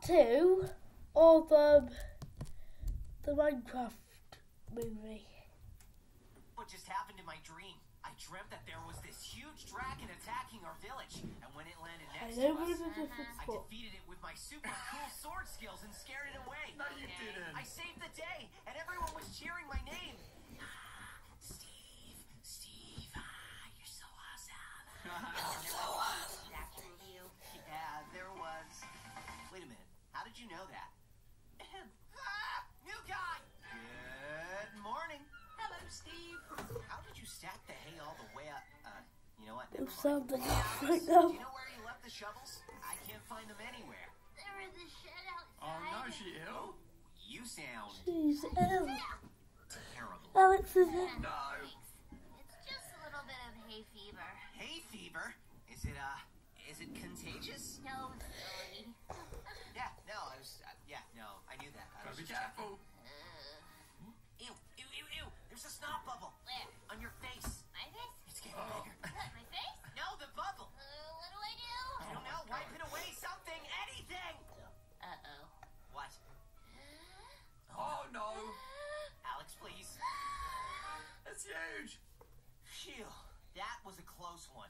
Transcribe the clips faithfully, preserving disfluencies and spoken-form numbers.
two of um, the Minecraft movie. What just happened in my dream? I dreamt that there was this huge dragon attacking our village, and when it landed next to us, I defeated it with my super cool sword skills and scared it away. No, you didn't. I saved the day, and everyone was cheering my name. Steve, Steve, ah, you're so awesome. You're so awesome. That from you? Yeah, there was. Wait a minute. How did you know that? Ah, new guy. Good morning. Hello, Steve. How did you stack the hay all the way up? Uh, you know what? It Never mind. sounds like Alex, right now. do you know where you left the shovels? I can't find them anywhere. They're in the shed outside. Oh no, she ill? You sound She's ill. terrible. Alex is ill. No. It's just a little bit of hay fever. Hay fever? Is it, uh, is it contagious? No, silly. Yeah, no, I was, uh, yeah, no, I knew that. I Gotta was be just checking. careful. Ew, ew, ew, ew. There's a snot bubble. Where? On your face. My face? It's getting Oh. bigger. My face? No, the bubble. Uh, what do I do? I don't know. Wipe it away. Something. Anything. Uh-oh. What? Oh no. Alex, please. It's huge. Phew. That was a close one.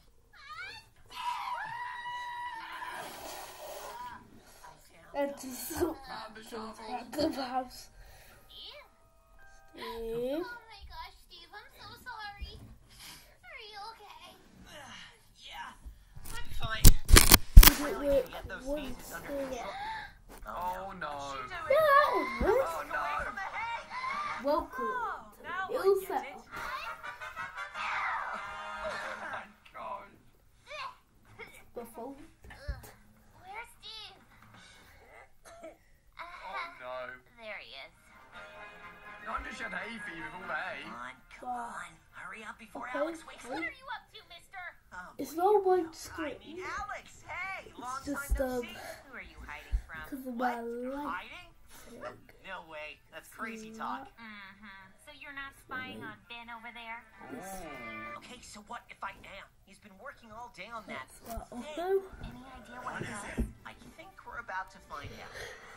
And just so Found the shovel. at the house. Steve? Steve. Oh my gosh, Steve, I'm so sorry. Are you okay? Yeah, I'm fine. Did it work Get those once? sneezes under Yeah. control. Oh no. What's she Yeah, doing? that was good. Oh no. From the hay. Welcome now to I Ill get Cell. it. Oh my god. Before. Ugh. Where's Steve? Oh no. There he is. No wonder she had hay fever with all the hay. Come on, come on. Hurry up before Okay, Alex wakes What up. are you up to, mister? Oh, It's boy. not my I screen. mean, Alex, hey, long just, time no um, see. Who are you hiding from? Because of What? my You're life. hiding? No way. That's crazy talk. Mm-hmm. So you're not spying on Ben over there? Oh. Okay, so what if I am? He's been working all day on that. But thing. also, Any idea what, What it is does? it? I think we're about to find out.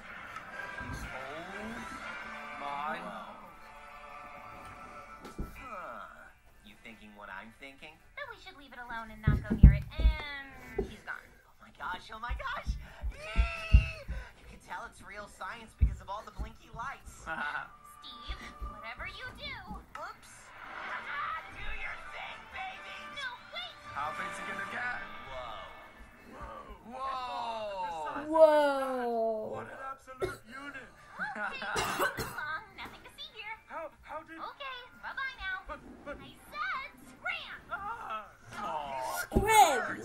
Oh my. Huh. You thinking what I'm thinking? Then we should leave it alone and not go near it. And he's gone. Oh my gosh, oh my gosh! Yay! You can tell it's real science because of all the blinky lights. Steve, whatever you do. Oops. Do your thing, baby! No, wait! How big's it gonna get? Whoa. Whoa. whoa. What an absolute unit! Okay, move along. Nothing to see here. How how did Okay, bye-bye now. but but I said scram! ah Oh. Grim.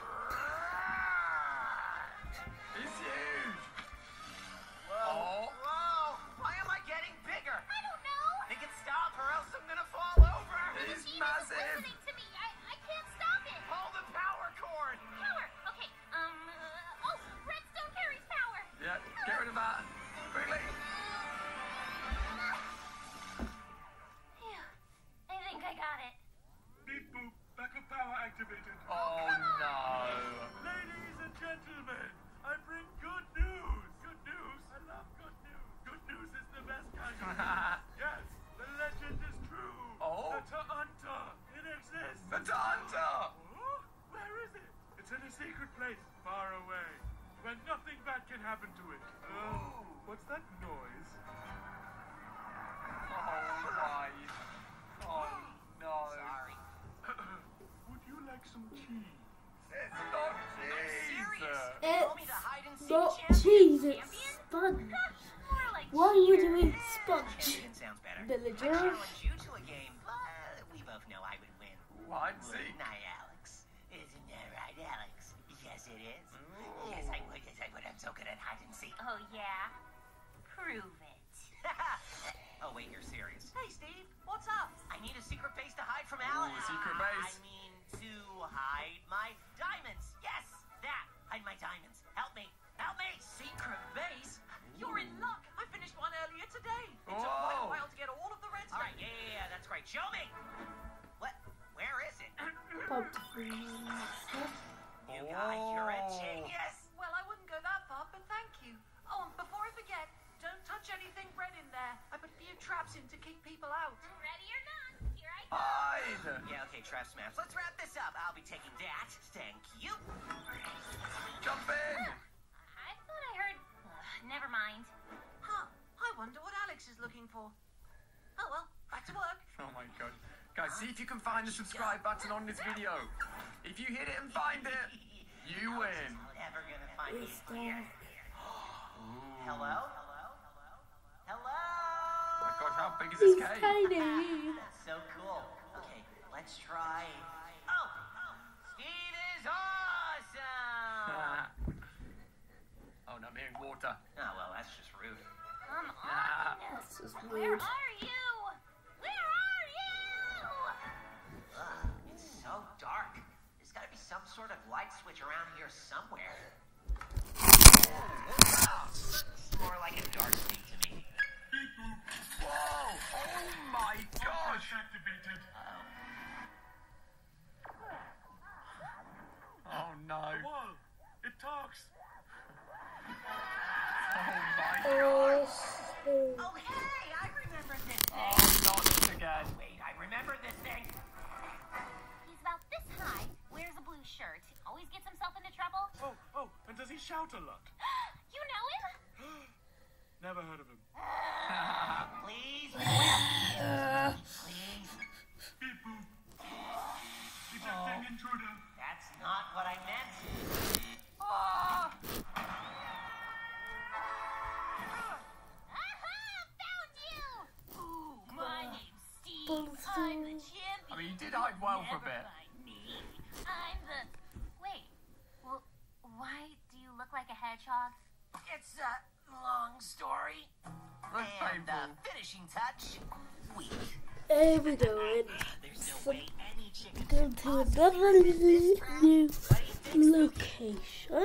It's huge. Whoa. Oh. Whoa. Why am I getting bigger? I don't know. Make it stop or else I'm gonna fall over. It's Steve isn't massive. listening to me. I, I can't stop it. Pull the power cord. Power. Okay, um, uh, oh, redstone carries power. Yeah, get rid of that. Quickly. Phew. I think I got it. beep boop backup power activated. Oh no. Ladies and gentlemen, I bring good news. Good news. I love good news. Good news is the best kind of news. Yes, the legend is true. Oh. The Ta'anta. It exists. The Hunter. Oh, where is it? It's in a secret place, far away, where nothing bad can happen to it. Uh, what's that noise? Oh my. Oh no. Sorry. Would you like some cheese? It's not Serious. cheese. You want me to hide and It's seek not champion? cheese, it's Champion? sponge. More like Why would cheer. you eat sponge? Champion sounds better. I Villager. challenge you to a game, but we both know I would win. Hide and seek. Wouldn't I, Alex? Isn't that right, Alex? Yes, it is. Ooh. Yes, I would. Yes, I would. I'm so good at hide and seek. Oh, yeah? Prove it. Oh, wait, you're serious. Hey, Steve, what's up? I need a secret base to hide from Alex. Ooh, secret Uh, base. I mean, to hide my diamonds. Yes, that. Hide my diamonds. Help me. Help me. Secret base? You're in luck. I finished one earlier today. It took Whoa. quite a while to get all of the redstone. All right, yeah, yeah, yeah, that's great. Show me. What? Where is it? Pumpkin. You guys, you're a Oh. genius. Well, I wouldn't go that far, but thank you. traps maps. Let's wrap this up. I'll be taking that. Thank you. Jump in! I thought I heard. Ugh, never mind. Huh. I wonder what Alex is looking for. Oh well, back to work. Oh my god. Guys, see if you can find the subscribe button on this video. If you hit it and find it, you win. Never gonna find me It's here. dark. Hello? Hello? Hello? Hello? Oh my gosh, how big is this He's cave? tiny. That's so cool. Okay, let's try. Oh, oh, Steve is awesome. Oh no, I'm hearing water. Oh well, that's just rude. Come on. Ah. That's just Where weird. are you? Where are you? Ugh, it's so dark. There's got to be some sort of light switch around here somewhere. It's more like a dark thing to me. Whoa! Oh my gosh! Activated. Oh no! Whoa! It talks. Oh my Oh, god! so- Oh hey, I remember this thing. Oh, not this again! Wait, I remember this thing. He's about this high, wears a blue shirt, always gets himself into trouble. Oh, oh, and does he shout a lot? You know him? Never heard of him. Please, Uh, please. Beep boop. Detecting intruder. That's not what I meant. Aha! Found you! Ooh, my name's Steve. Bullseye. I'm the champion. I mean, you did hide well for a Never bit. mind me. I'm the. Wait. Well, why do you look like a hedgehog? It's a long story. That's And the painful. finishing touch, weak. here we go. In. There's no way any chicken Go could to possibly another live in this trap. new What do you think, Spooky? location.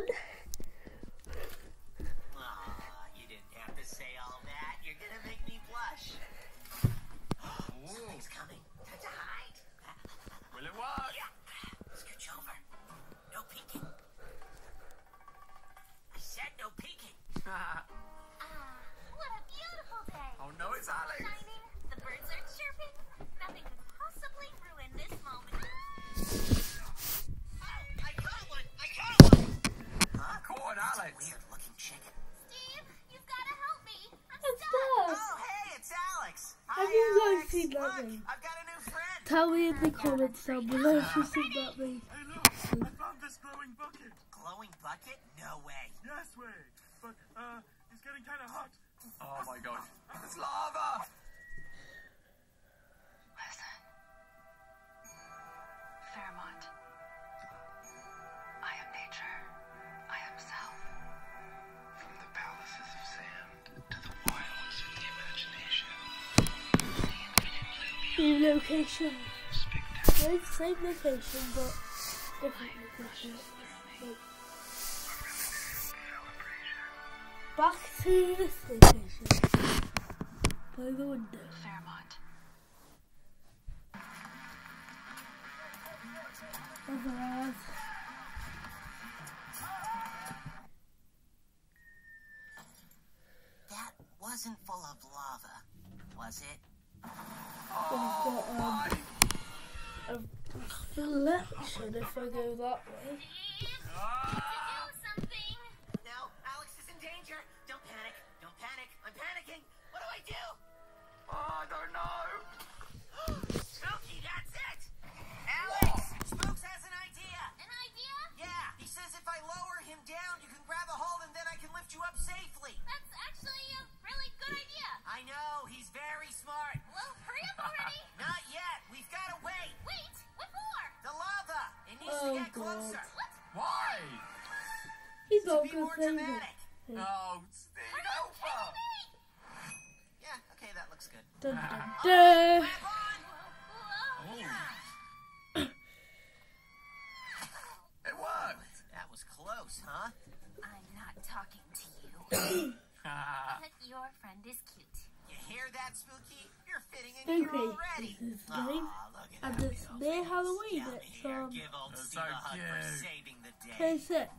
Aw, you didn't have to say all that. You're gonna make me blush. Something's coming. Time to hide. Will it work? Scooch over. No peeking. I said no peeking. Ah, what a beautiful day. Oh no, it's Alex! Shining, the birds are chirping. Nothing could possibly ruin this moment. Oh, I caught one. I caught one. Huh? Caught an Alex! Weird looking chicken. Steve, you've got to help me. I'm It's stuck. dark. Oh, hey, it's Alex. Have Hi, you guys Alex. seen that Look, thing? I've got a new friend. Tell me in the comments down below if you've seen that thing. Hey, look! I found this glowing bucket. Glowing bucket? No way. Yes, way. But, uh, it's getting kind of hot. Oh my gosh. It's lava! Listen. Fairmont. I am nature. I am self. From the palaces of sand to the wilds of the imagination. New location. Spectacular. Like, same location, but different location. Like, back to this location. By the window. Fairmont. Otherwise, That wasn't full of lava, was it? we've got um, a selection if I go that way. Steve, to do something. No, Alex is in danger. Don't panic. Don't panic. I'm panicking. What do I do? Oh, I don't know! Spooky, that's it! Alex! Spooks has an idea! An idea? Yeah, he says if I lower him down, you can grab a hold and then I can lift you up safely. That's actually a really good idea. I know, he's very smart. Well, hurry up already. Not yet. We've got to wait. Wait, what for? The lava. It needs Oh, to get God. closer. What? Why? He's To not be good more thing. dramatic. Oh, Steve, help her! Yeah, okay, that looks good. Dun, dun, dun. Grab on! Whoa. It worked! That was close, huh? I'm not talking to you. Ah, But your friend is cute. You hear that, Spooky? You're fitting in here Spooky already. is his Aw, name, look at and that it's little near face. Halloween. Come It's here, um give old That's Steve so a hug for cute. saving the day. twenty-six.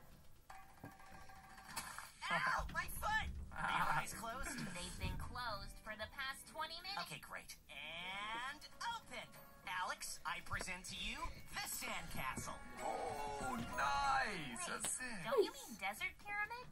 Ow, my foot! Are your eyes closed? They've been closed for the past twenty minutes. Okay, great. And open. Alex, I present present to you the Sandcastle. Oh, nice. That's it. Don't you mean desert pyramid?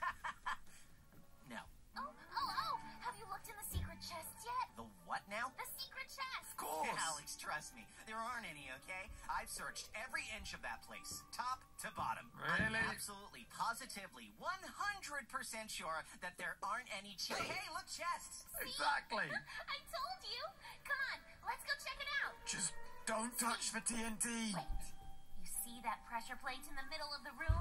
No. Oh, oh, oh! Have you looked in the secret chest yet? The what now? The secret chest! Of course. Alex, trust me, there aren't any, okay? I've searched every inch of that place, top to bottom. I'm Really? absolutely, positively, one hundred percent sure that there aren't any chests. Hey, hey, look, chests! Exactly. I told you! Come on, let's go check it out! Just don't touch the T N T. Wait, you see that pressure plate in the middle of the room?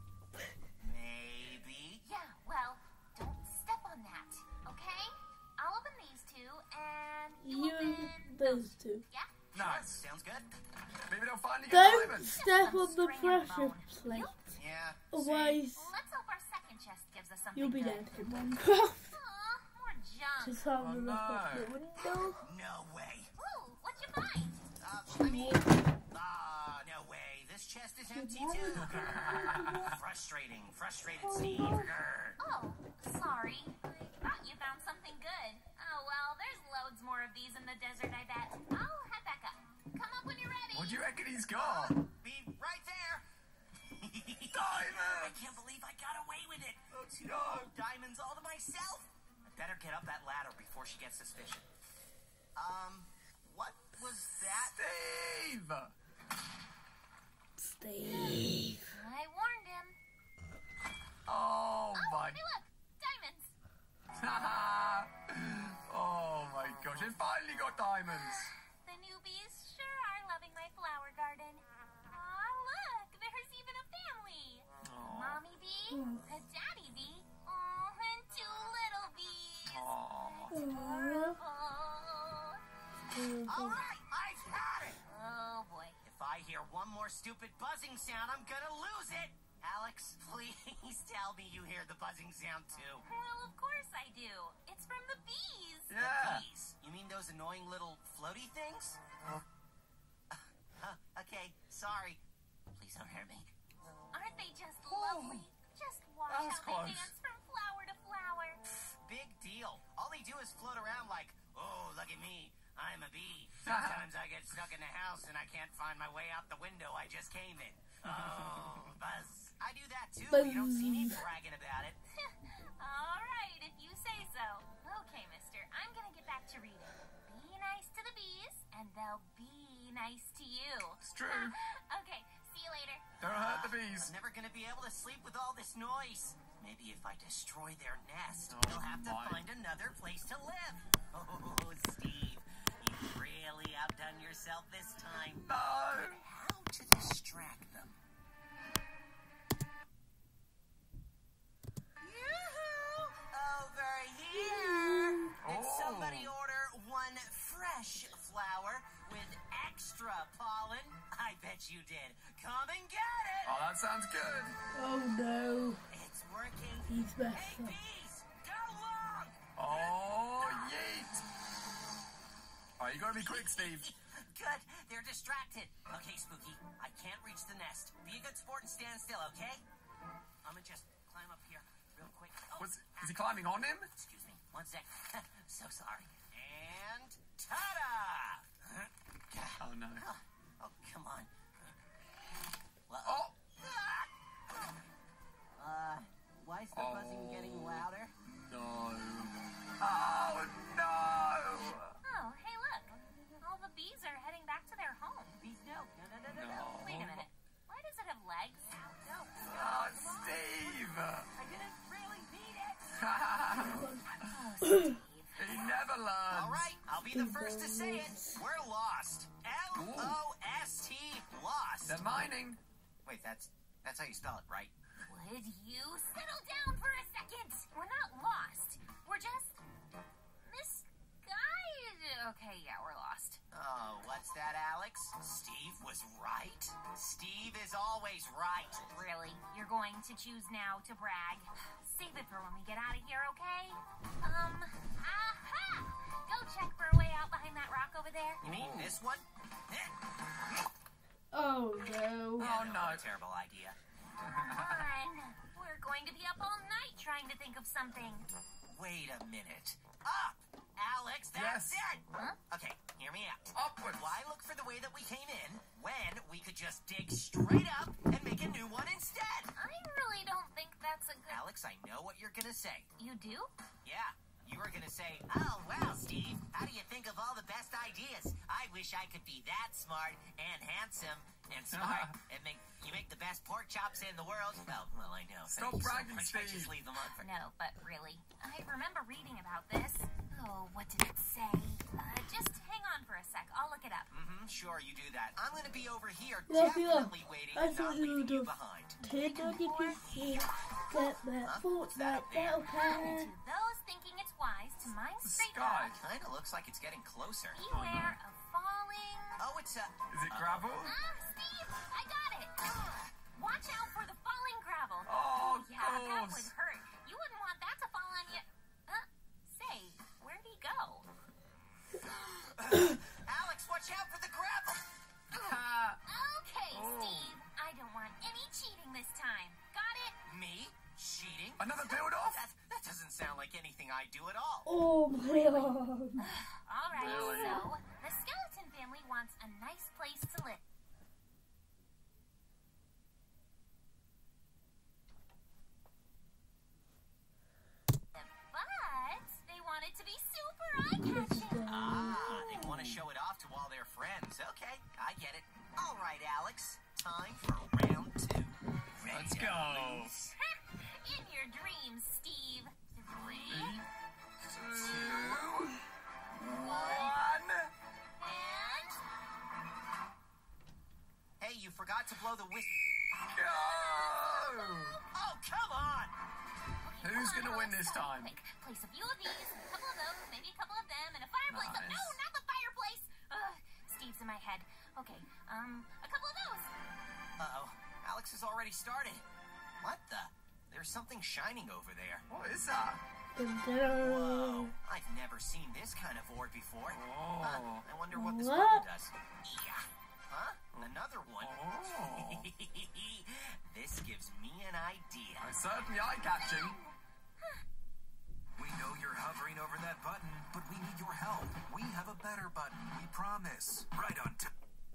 Maybe. Yeah, well, don't step on that, okay? I'll open these two, and you, You open those two. Yeah? Nice. Sounds good. Maybe they'll finally get Don't diamonds. step on the pressure plate. Yeah. Otherwise, Let's hope our second chest gives us something you'll be good. dead in Minecraft. Aw, more junk. Just have Oh, a look no. out the window. No way. Ooh, what'd you find? Uh, I mean, ah, no way. This chest is empty too. Grr. Frustrating, frustrated Steve. Grr. Oh, sorry. I thought you found something good. Oh, well, there's loads more of these in the desert, I bet. I'll head back up. Come up when you're ready. What do you reckon he's got? Be right there. Diamond. I can't believe I got away with it. Let's go. Diamonds all to myself. I better get up that ladder before she gets suspicious. Um, what was that? Steve. Steve. I warned him. Oh Oh, my. hey, look. Diamonds. Oh my gosh, it finally got diamonds. The newbies sure are loving my flower garden. Aw, look. There's even a family. Mommy bee, a daddy bee, oh, and two little bees. Oh. Adorable. All right, I've had it. Oh, boy. If I hear one more stupid buzzing sound, I'm gonna lose it. Alex, please tell me you hear the buzzing sound too. Well, of course I do. It's from the bees. Yeah. Bees? You mean those annoying little floaty things? Huh, okay, sorry. Please don't hurt me. Aren't they just lovely? Just watch That was how they close. dance from flower to flower. Big deal. All they do is float around like, oh, look at me. I'm a bee. Sometimes I get stuck in the house and I can't find my way out the window I just came in. Oh, buzz. I do that too, but you don't see me bragging about it. All right, if you say so. Okay, mister, I'm gonna get back to reading. Be nice to the bees, and they'll be nice to you. It's true. Okay, see you later. Don't hurt the bees. I'm never gonna be able to sleep with all this noise. Maybe if I destroy their nest, Oh, they'll have to my. find another place to live. Oh, Steve, you've really outdone yourself this time. No. How to distract them? Yoo-hoo! Over here! Did Oh. somebody order one fresh flower with extra pollen? I bet you did. Come and get it! Oh, that sounds good. Oh no. It's working. He's messed Hey, up. bees! Go along! Oh, yeet. Oh, you gotta be quick, Steve. Good. They're distracted. Okay, Spooky. I can't reach the nest. Be a good sport and stand still, okay? I'm gonna just climb up here real quick. Oh, Was, is he climbing on him? excuse me. One sec. So sorry. And ta-da! Oh no. Oh, come on. Well, Oh. uh, why is the buzzing Oh. getting louder? No. Oh no. Oh, hey, look. All the bees are heading back to their home. Bees, no. No, no, no, no, no. No. Wait a minute. Why does it have legs? No. Oh, Steve. I didn't really mean it. Oh, Steve. He never learns. All right, I'll be the first to say it. We're lost. L O S T, lost. They're mining. Wait, that's that's how you spell it, right? Would you settle down for a second? We're not lost. We're just misguided. Okay, yeah, we're lost. Oh, what's that, Alex? Steve was right? Steve is always right. Really? You're going to choose now to brag? Save it for when we get out of here, okay? Um, aha! Go check for a way out behind that rock over there. You mean this one? Oh no. Oh no. Terrible idea. Come on. We're going to be up all night trying to think of something. Wait a minute. Up! Alex, that's Yes. it! Huh? Okay, hear me out. Upwards. Why look for the way that we came in when we could just dig straight up and make a new one instead? I really don't think that's a good... Alex, I know what you're gonna say. You do? Yeah, you were gonna say, oh, wow, Steve, how do you think of all the best ideas? I wish I could be that smart and handsome and smart and make you make the best pork chops in the world. Oh, well, I know. Stop Thank you so bragging, much. I Steve. just leave them on for... No, but really, I remember reading about this. Oh, what did it say? Uh, just hang on for a sec. I'll look it up. Mm-hmm, sure, you do that. I'm gonna be over here Yeah, yeah. definitely waiting I and thought not you leaving would you have behind. ten ninety p c. Get that Fortnite battle To pass. those thinking it's wise to mine The straight sky. up, Kinda looks like it's getting closer. beware of falling... Oh, it's a... Is it gravel? Ah, Steve, I got it. Watch out for the falling gravel. Oh, of yeah, that course. would hurt. You wouldn't want that to fall on you. Huh? Say, where'd he go? Alex, watch out for the gravel! Ha. Okay, Oh. Steve. I don't want any cheating this time. Got it? Me? Cheating? Another build-off? That, that doesn't sound like anything I do at all. Oh my god. All right, Really? so the skeleton family wants a nice place to live. But they want it to be super eye-catching. Ah, they want to show it off to all their friends. Okay, I get it. All right, Alex. Time for round two. Ready Let's to go. lose? In your dreams, Steve. Three Two, one. and... Hey, you forgot to blow the whist... Go! Oh, come on! Okay, Who's come on, gonna win Alex, this stop. time? Quick, place a few of these, a couple of those, maybe a couple of them, and a fireplace. Nice. No, not the fireplace. Ugh, Steve's in my head. Okay, um, a couple of those. Uh-oh. Alex has already started. What the? There's something shining over there. What is that? Dun, dun. Whoa. I've never seen this kind of orb before. Oh. Huh, I wonder what this What? button does. Yeah. Huh? Another one. Oh. This gives me an idea. It's certainly eye-catching. We know you're hovering over that button, but we need your help. We have a better button, we promise. Right on time.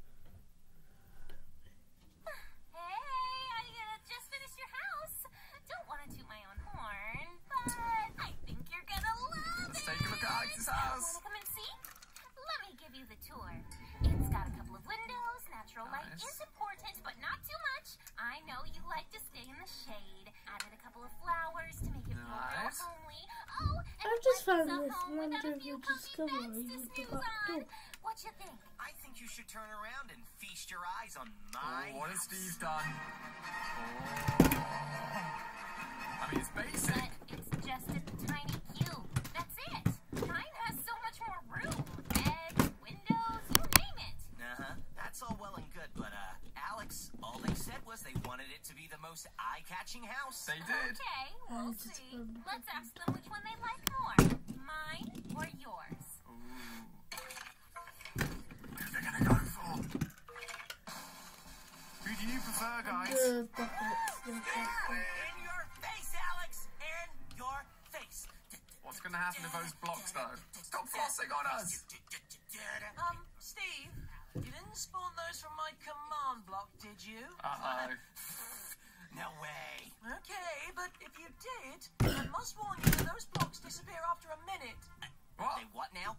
Hey, I uh, just finished your house. Don't want to toot my own horn, but I think you're gonna love Let's it. take a look at Alex's house. Wanna come and see? Let me give you the tour. It's got a couple of windows. Natural light Nice. is important, but not too much. I know you like to stay in the shade. Added a couple of flowers to make it feel real Nice. homely. Oh, and I've it just like found it's a this home without a wonderful few comfy discovery beds to with the snooze back on. door. What you think? I think you should turn around and feast your eyes on my Oh, what has house. Steve done? Oh. I mean, it's basic. But it's just a tiny cube. That's it. Mine has so much more room. Beds, windows, you name it. Uh-huh. That's all well and good, but, uh, Alex, all they said was they wanted it to be the most eye-catching house. They did. Okay, we'll just see. wonderful. Let's ask them which one they like more. Mine or yours? Who they're gonna go for? Who do you prefer, guys? The buckets. The buckets. In your face, Alex! In your face! What's gonna happen to those blocks, though? Stop flossing on us! Um, Steve, you didn't spawn those from my command block, did you? Uh-oh. No way. Okay, but if you did, I must warn you that those blocks disappear after a minute. What? They what now?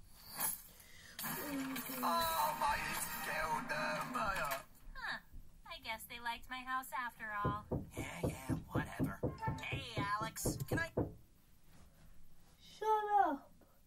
Oh, my, it's killed them! Uh, Huh. I guess they liked my house after all. Yeah, yeah, whatever. Hey, Alex, can I... Shut up.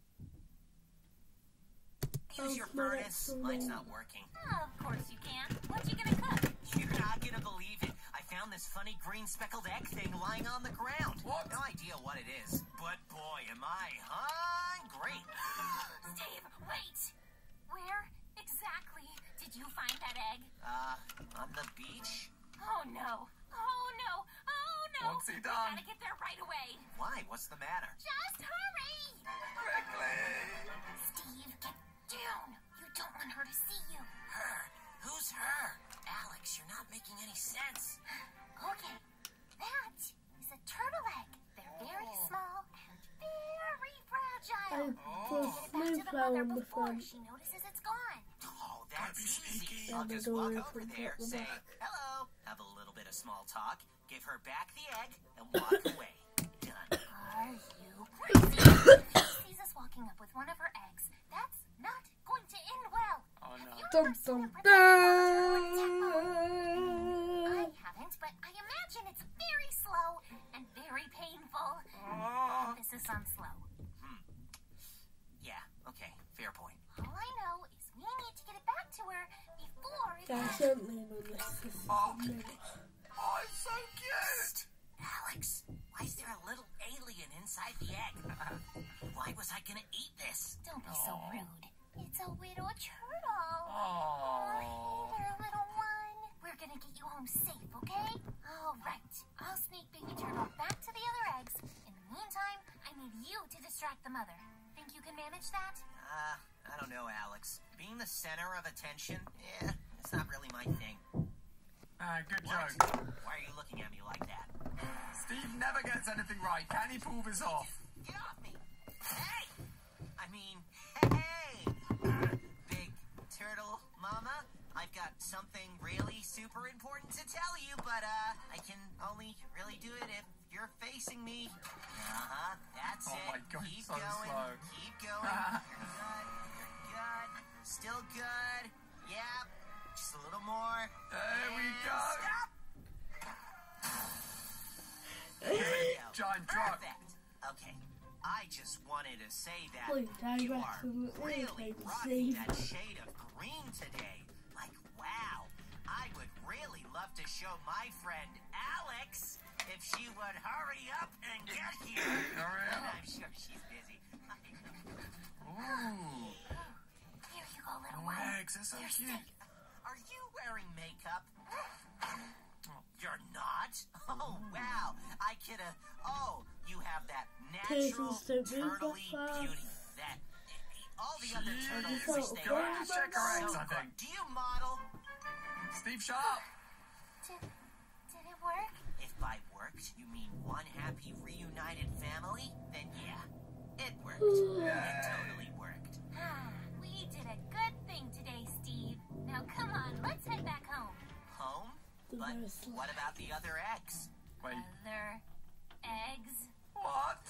use your Oh, no, furnace? that's so Mine's low. not working. Oh, of course you can. What you gonna cook? You're not gonna believe it. I found this funny green speckled egg thing lying on the ground. What? No idea what it is, but boy, am I hungry. Steve, wait. Where exactly did you find that egg? Uh, on the beach? Oh no. Oh no. Oh no. What's he We done? gotta get there right away. Why? What's the matter? Just hurry. quickly! Steve, get down. You don't want her to see you. Her? Who's her? Alex, you're not making any sense. Okay. That is a turtle egg. They're very small and very I fragile. put Get it back to the Moonflower mother on the before front. she notices it's gone. It's easy. I'll And the just door walk opens over there, at the say back. hello, have a little bit of small talk, give her back the egg, and walk away. Done. Are you crazy? She sees us walking up with one of her eggs. That's not going to end well. Oh no. You Dum ever seen dum a protected turtle attack mode? I dum. haven't, but I imagine it's very slow and very painful. Oh. Emphasis on slow. Yeah, okay, fair point. All I know is we need to get it back to her before it Guys, don't lean on this. This is Oh. a minute. Oh, it's so cute. Alex, why is there a little alien inside the egg? Why was I gonna eat this? Don't be so rude. It's a widow turtle. Oh. Oh, hey there, little one. We're gonna get you home safe, okay? All right. I'll sneak baby turtle back to the other eggs. In the meantime, I need you to distract the mother. Think you can manage that? Uh, I don't know, Alex. Being the center of attention, yeah, it's not really my thing. Ah, good What? joke. Why are you looking at me like that? Steve never gets anything right. Can he pull this off? Get off me! Hey! I mean, hey! Big turtle mama, I've got something really super important to tell you, but uh, I can only really do it if you're facing me. Uh-huh, that's Oh it. my God, Keep so going, slow. keep going. You're good, you're good, still good. Yep, just a little more. There we And go. Stop! There we go. Giant truck. Perfect. Okay. I just wanted to say that Please, I you reckon are it really irritates rocking Steve. that shade of green today. Like, wow. I would really love to show my friend Alex if she would hurry up and get here. Hurry And up. I'm sure she's busy. Ooh. Here you go, little one. Eggs, they're so You're cute. safe. Are you wearing makeup? You're not? Oh, wow. I could have... Oh, you have that natural, Turtles don't move that turtly fast. beauty. That... All the other Jeez. turtles So wish they far, had. check her eggs, So I think. good. Do you model? Steve, shut up. Did, did it work? If by worked, you mean one happy reunited family, then yeah, it worked. It totally worked. Ah, we did a good thing today, Steve. Now come on, let's head back home. Home? The But most- what about the other eggs? Wait, Other eggs? what?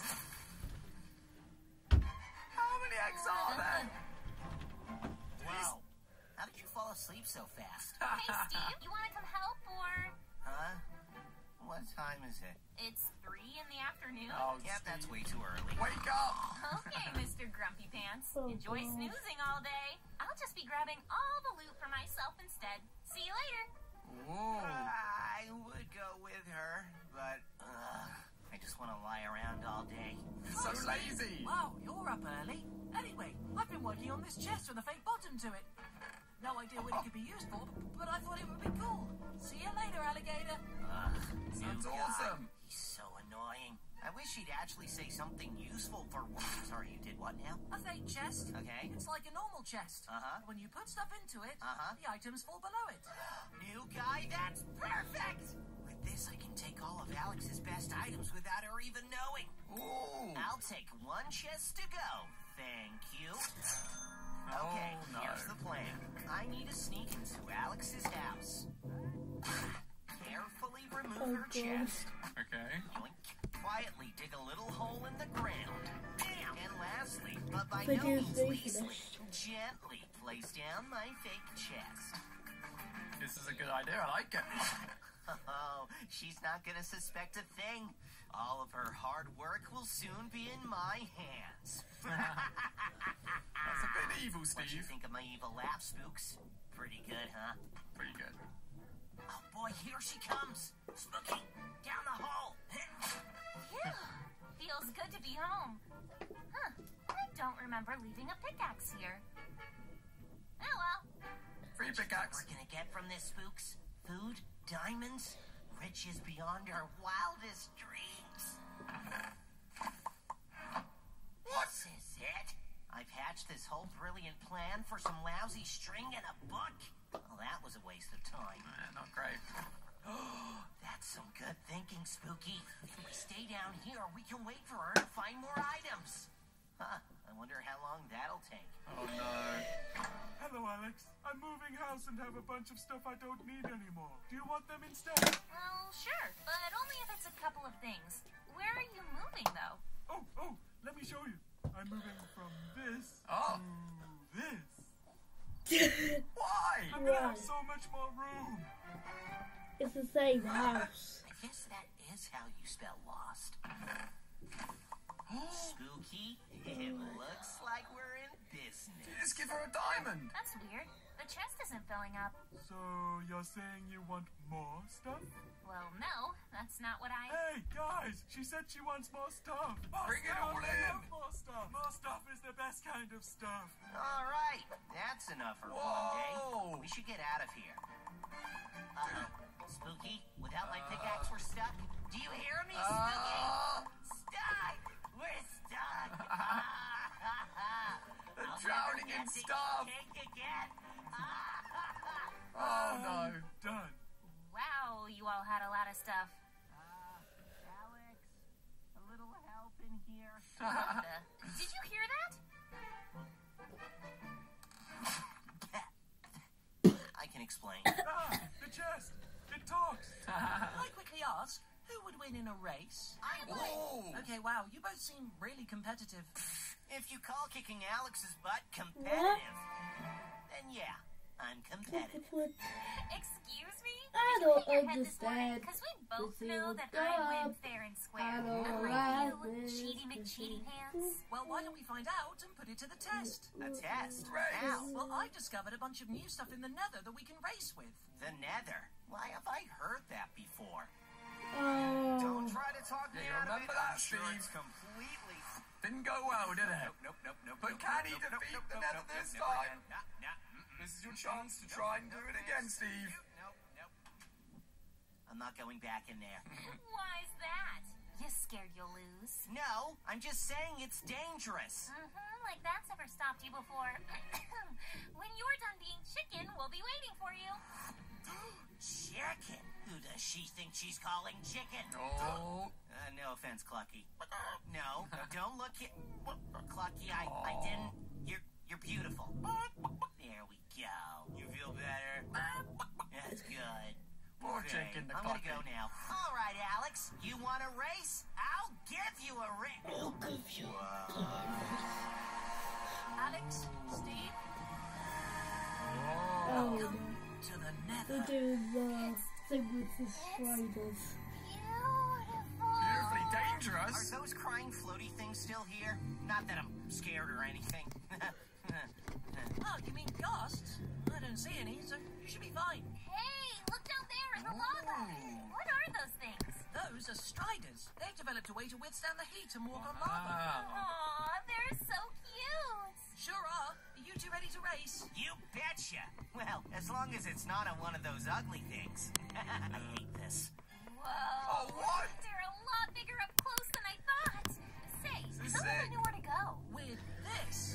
How many eggs are there? Whoa. How did you fall asleep so fast? Hey, Steve, you wanted some help or? Huh? What time is it? It's three in the afternoon. Oh, Yep, that's Steve. way too early. Wake up. Okay, Mister Grumpy Pants. Oh, Enjoy God. snoozing all day. I'll just be grabbing all the loot for myself instead. See you later. Ooh. I would go with her, but uh, I just want to lie around all day. So lazy. Wow, you're up early. Anyway, I've been working on this chest with a fake bottom to it. No idea what it could be used for, but I thought it would be cool. See you later, alligator. Ugh, Sounds new awesome. guy. He's so annoying. I wish he'd actually say something useful for. Sorry, you did what now? A fake chest. Okay. It's like a normal chest. Uh-huh. When you put stuff into it, Uh-huh. the items fall below it. New guy, that's perfect! With this, I can take all of Alex's best items without her even knowing. Ooh. I'll take one chest to go. Thank you. Oh, Okay, no. here's the plan. I need to sneak into Alex's house. Carefully remove Oh, her God. chest. Okay. Yoink. Quietly dig a little hole in the ground. Bam! And lastly, but by But no here's means the leastly, finish. gently place down my fake chest. This is a good idea. I like it. Oh, she's not gonna suspect a thing. All of her hard work will soon be in my hands. That's a bit evil, What you Steve. think of my evil laugh, Spooks? Pretty good, huh? Pretty good. Oh boy, here she comes. Spooky, down the hole. Phew. Feels good to be home. Huh. I don't remember leaving a pickaxe here. Oh well. Free pickaxe. We're gonna get from this, Spooks? Food, diamonds, riches beyond our wildest dreams. This is it. I've hatched this whole brilliant plan for some lousy string and a book. Well, that was a waste of time. Eh, not great. That's some good thinking, Spooky. If we stay down here, we can wait for her to find more items. Huh. I wonder how long that'll take. Oh no. Hello, Alex. I'm moving house and have a bunch of stuff I don't need anymore. Do you want them instead? Well, sure, but only if it's a couple of things. Where are you moving, though? Oh, oh, let me show you. I'm moving from this Oh. to this. Why? I'm gonna have Right. so much more room. It's the same house. I guess that is how you spell lost. Spooky, it looks like we're in business. Just give her a diamond. That's weird. The chest isn't filling up. So you're saying you want more stuff? Well, no, that's not what I... Hey, guys, she said she wants more stuff. More Bring it stuff. all I in. love more stuff. More stuff is the best kind of stuff. All right, that's enough for one day. Whoa. We should get out of here. Uh-oh. Spooky, without my pickaxe, we're stuck. Do you hear me, Spooky? Ah. Stuck! We're stuck! They're I'll drowning never in get to stuff. eat cake again. Oh no. Done. Wow, you all had a lot of stuff. Uh, Alex, a little help in here. What the... Did you hear that? I can explain. Ah, the chest. It talks. Can I quickly ask, who would win in a race? I would. Oh. Okay, wow, you both seem really competitive. If you call kicking Alex's butt competitive, then yeah, I'm competitive. What? Excuse me? I Did you don't hit your head this morning? understand. Because we both This know is that a I win job. fair and I square. don't Unlike like you, this. Cheaty McCheaty Pants. Well, why don't we find out and put it to the test? A test? Race. How? Well, I discovered a bunch of new stuff in the nether that we can race with. The Nether. Why have I heard that before? Oh. Don't try to talk me Yeah, you out of it. remember that, I'm sure Steve? it's completely. Didn't go well, did it? Nope, nope, nope, But nope, can he nope, nope, defeat nope, the nope, Nether nope, this nope, time? Nah, nah, mm-mm. This is your chance to try and do it again, Steve. Nope, nope. I'm not going back in there. Why's that? You scared you'll lose? No, I'm just saying it's dangerous. Mm-hmm, like that's ever stopped you before. When you're done being chicken, we'll be waiting for you. Chicken? Who does she think she's calling chicken? Oh. Uh, no offense, Clucky. No, don't look at Clucky. I, I didn't. You're you're beautiful. There we go. You feel better? That's good. Poor Okay, chicken, the I'm gonna Clucky. go now. All right, Alex. You want a race? I'll give you a race. I'll give you Alex, Steve, Oh, come to the they're nether. doing the thing with the spiders. Beautiful. Beautifully Are dangerous. those crying floaty things still here? Not that I'm scared or anything. Oh, you mean ghosts? I don't see any, so you should be fine. Hey, look down there in the lava. What are those things? Those are striders. They've developed a way to withstand the heat and walk on lava. Wow. Aw, they're so cute. Sure are. Are you two ready to race? You betcha. Well, as long as it's not on one of those ugly things. I hate this. Whoa. Oh, what? They're a lot bigger up close than I thought. Say, This is tell me sick. I know where to go. With this.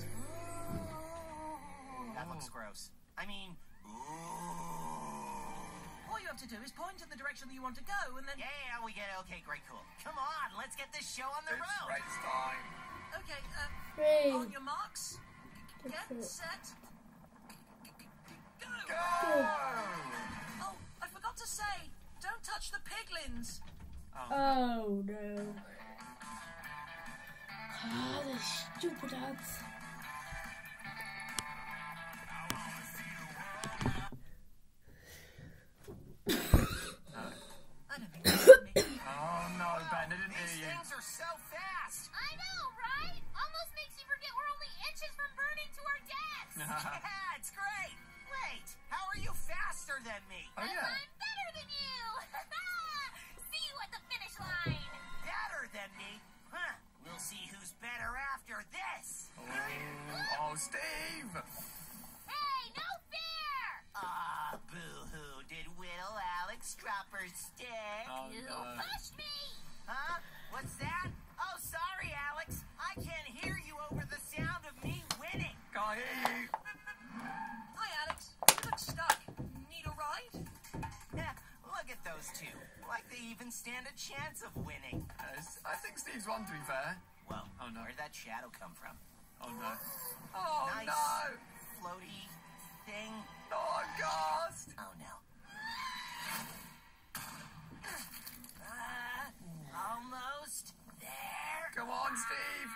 That looks gross. I mean, ooh. All you have to do is point in the direction that you want to go, and then... Yeah, yeah, we get it. Okay, great, cool. Come on, let's get this show on the It's road. race time. Okay, uh, Three. on your marks. Get That's it. set. Go! Go! Oh, I forgot to say, don't touch the piglins. Oh no. Ah, the stupid ants. I don't think that's me. Oh no, Ben, I didn't These hear you. things are so fast. I know, right? Almost makes you forget we're only inches from burning to our deaths. Yeah, it's great. Wait, how are you faster than me? Oh yeah. I'm better than you. See you at the finish line. Better than me? Huh. We'll see who's better after this. Oh, oh, Steve. Hey, no fair. Ah, boo-hoo. Did Whittle Alex drop her stick? Oh You no. pushed me. Huh? What's that? Oh, sorry, Alex. I can't hear you over the sound of me winning. Can't hear you. Hi, Alex. You look stuck. Need a ride? Yeah, look at those two. Like they even stand a chance of winning. Yes, I think Steve's won, to be fair. Whoa. Oh, no. Where'd that shadow come from? Oh no. Oh Nice. no! Floaty thing. Oh, Ghost! Oh no. Uh, almost there. Come on, Steve!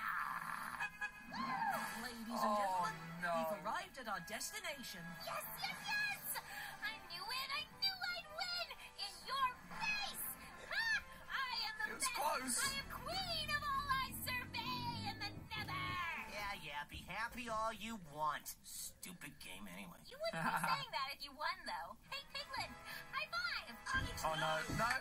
Ladies and Oh, gentlemen, no. we've arrived at our destination. Yes, yes, yes! I knew it! I knew I'd win! In your face! Ha! I am the It was best! close. I am queen of all I survey in the nether! Yeah, yeah. Be happy all you want. Stupid game anyway. You wouldn't be saying that if you won, though. Hey, Piglin! High five! Oh no, no!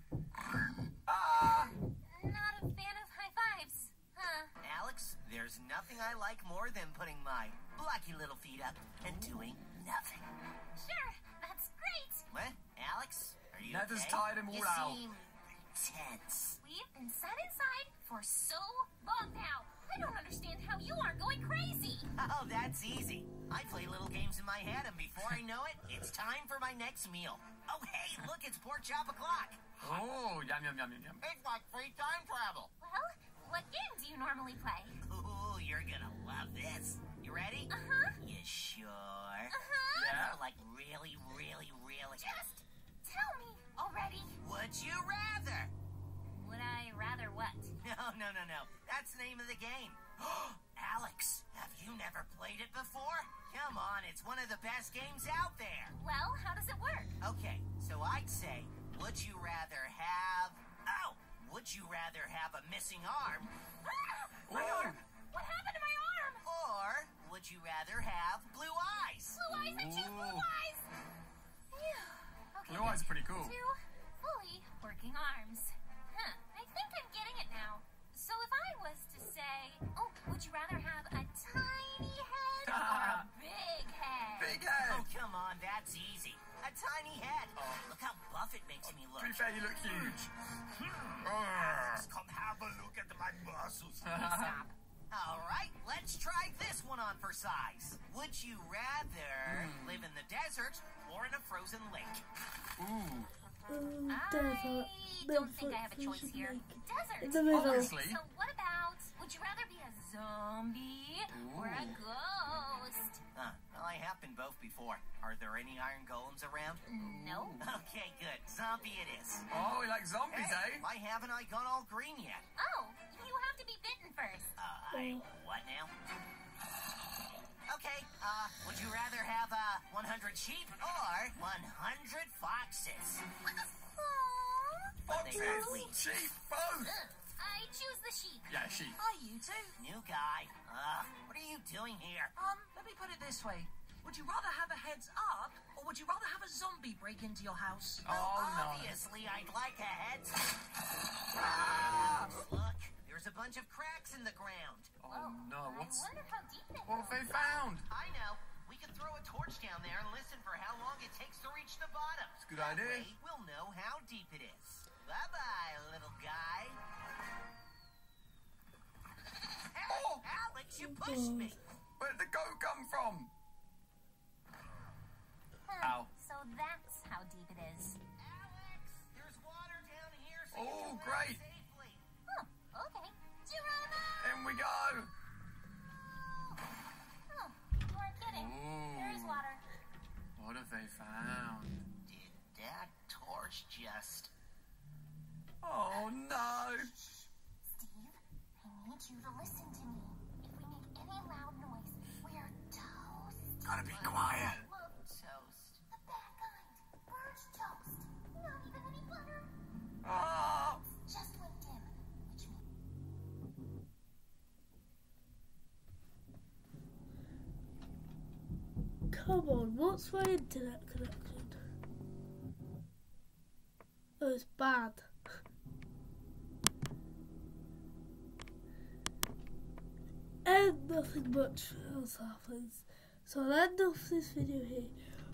Ah! Not a fan of high fives, huh? Alex, there's nothing I like more than putting my blocky little feet up and doing nothing. Sure, that's great! What? Alex? Are you Nether's okay? tired him all you out. seem tense. We've been sat inside for so long now. I don't understand how you aren't going crazy. Oh, that's easy. I play little games in my head, and before I know it, it's time for my next meal. Oh, hey, look, it's pork chop o'clock. Oh, yum, yum, yum, yum, yum. It's like free time travel. Well, what game do you normally play? Ooh, you're gonna love this. You ready? Uh-huh. You sure? Uh-huh. Yeah. Like really, really, really. Just tell me already. Would you rather? Would I rather what? No, no, no, no. That's the name of the game. Alex, have you never played it before? Come on, it's one of the best games out there. Well, how does it work? Okay, so I'd say, would you rather have... Oh, would you rather have a missing arm? My Whoa. arm! What happened to my arm? Or would you rather have blue eyes? Blue eyes, I choose blue Ooh. eyes! Phew. Okay, Blue eyes are pretty cool. Two fully working arms. Huh, I think I'm getting it now. So if I was to say, oh, would you rather have a tiny head or a big head? Big head! Oh, come on, that's easy. A tiny head. Look how buff it makes me look. To be fair, you look huge. Come have a look at my muscles. Stop. All right, let's try this one on for size. Would you rather live in the desert or in a frozen lake? Ooh. Um, I desert. don't think I have a Milford choice here. Lake. Desert. In the middle. Obviously. So what about, would you rather be a zombie or a Ooh. ghost? Huh, well, I have been both before. Are there any iron golems around? No. Okay, good. Zombie it is. Oh, we like zombies, Hey, eh? why haven't I gone all green yet? Oh, you have to be bitten first. Uh, I, what now? Okay, uh, would you rather have, uh, one hundred sheep or one hundred foxes? Aww. But they Foxes, both leave. sheep, both. Ugh, I choose the sheep. Yeah, sheep. Hi, you two. New guy. Ugh, what are you doing here? Um, let me put it this way. Would you rather have a heads up, or would you rather have a zombie break into your house? Oh, no. Obviously, I'd like a heads. Ah, look, there's a bunch of cracks in the ground. Oh, no. What's... I wonder how deep they What have they found? I know. We could throw a torch down there and listen for how long it takes to reach the bottom. It's a good That idea. way, we'll know how deep it is. Bye-bye, little guy. Hey, Oh! Alex, you pushed me. Where'd the goat come from? Hmm, Ow. So that's how deep it is. Alex, there's water down here so you Oh, can run great. safely. Oh, okay. Geronimo! In we go. Oh, you weren't kidding. Ooh. There is water. What have they found? Did that torch just... Oh, no. Steve, I need you to listen to me. If we make any loud noise, we're toast. Gotta be quiet. Love toast? the bad kind. Birch toast. Not even any butter. Oh. Just went dim, which means Come on, what's my internet connection? Oh, it's bad. And nothing much else happens. So I'll end off this video here.